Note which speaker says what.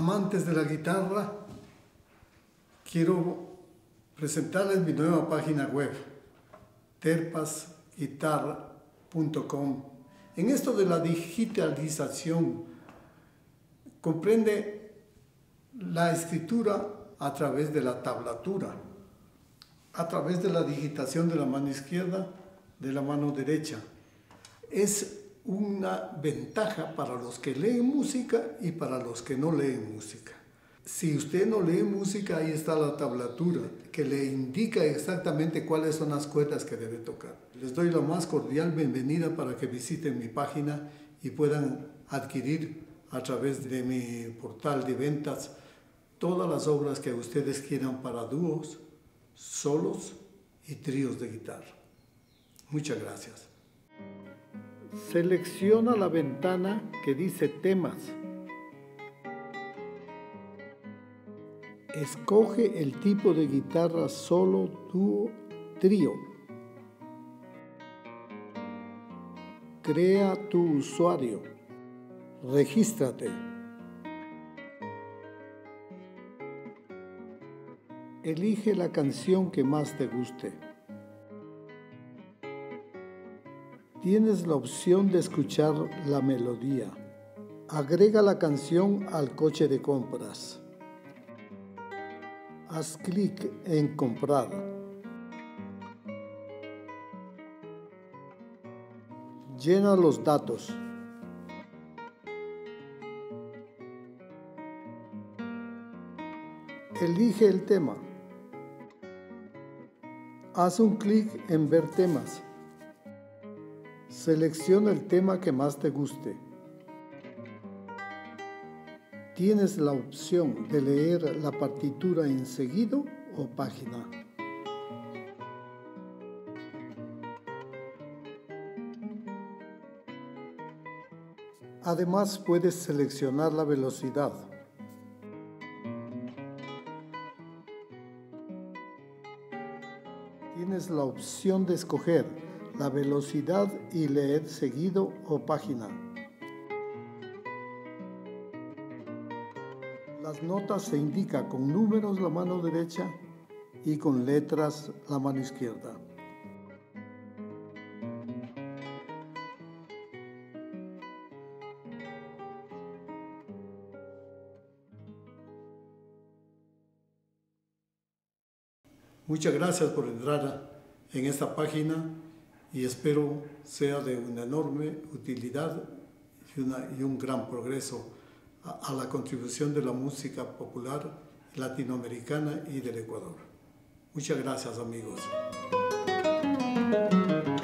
Speaker 1: amantes de la guitarra, quiero presentarles mi nueva página web, terpasguitarra.com. En esto de la digitalización, comprende la escritura a través de la tablatura, a través de la digitación de la mano izquierda, de la mano derecha. Es una ventaja para los que leen música y para los que no leen música. Si usted no lee música, ahí está la tablatura que le indica exactamente cuáles son las cuerdas que debe tocar. Les doy la más cordial bienvenida para que visiten mi página y puedan adquirir a través de mi portal de ventas todas las obras que ustedes quieran para dúos, solos y tríos de guitarra. Muchas gracias. Selecciona la ventana que dice temas. Escoge el tipo de guitarra solo, dúo, trío. Crea tu usuario. Regístrate. Elige la canción que más te guste. Tienes la opción de escuchar la melodía. Agrega la canción al coche de compras. Haz clic en comprar. Llena los datos. Elige el tema. Haz un clic en ver temas. Selecciona el tema que más te guste. Tienes la opción de leer la partitura en seguido o página. Además, puedes seleccionar la velocidad. Tienes la opción de escoger la velocidad y leer seguido o página. Las notas se indican con números la mano derecha y con letras la mano izquierda. Muchas gracias por entrar en esta página y espero sea de una enorme utilidad y un gran progreso a la contribución de la música popular latinoamericana y del Ecuador. Muchas gracias, amigos.